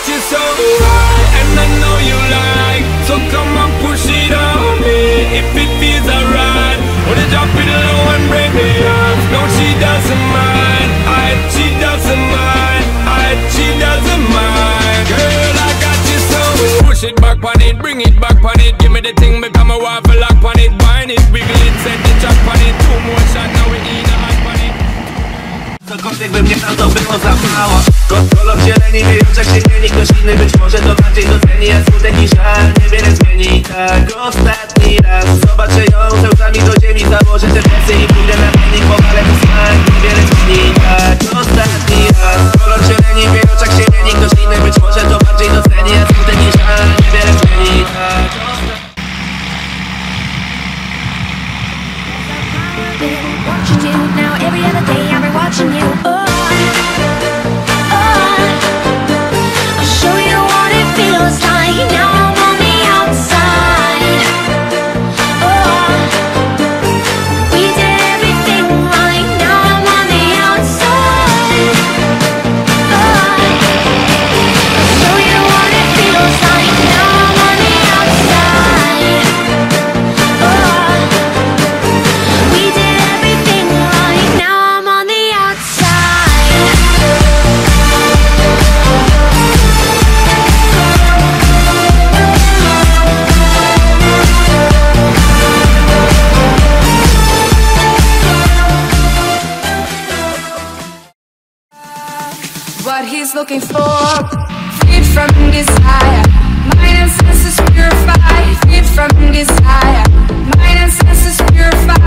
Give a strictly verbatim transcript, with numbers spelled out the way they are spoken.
you so high, and I know you like, so come on push it on me, if it feels alright. Wanna drop it low and break me off. No, she doesn't mind, I, she doesn't mind, I, she doesn't mind. Girl, I got you so. Push it back on it, bring it back on it, give me the thing, become a waffle lock on it, wine it, wiggle it, set the chop on it, two more shots, now we in a hot on it. Cokolwiek bym nie dał, to było za mało. Kolor zieleni, wie już jak się zmieni. Ktoś inny być może to bardziej doceni, a smutek i żal niewiele zmieni. Tak, ostatni raz zobaczę ją ze łzami do ziemi. Założę te plecy i pójdę na trening, powalę mu smak, niewiele zmieni. Tak, ostatni raz kolor zieleni, wie już jak się zmieni. Ktoś inny być może to bardziej doceni, a smutek i żal niewiele zmieni. Tak, watching you now every other day. I've been watching you. Oh, oh, I'll show you what it feels like. Now I'm on the outside. Oh, we did everything right. Now I'm on the outside. Oh, I'll show you what it feels like. Now I'm on the outside. Oh, we did everything right. Now I'm on the outside. What he's looking for, freed from desire, mind and senses purified, freed from desire, mind and senses purified.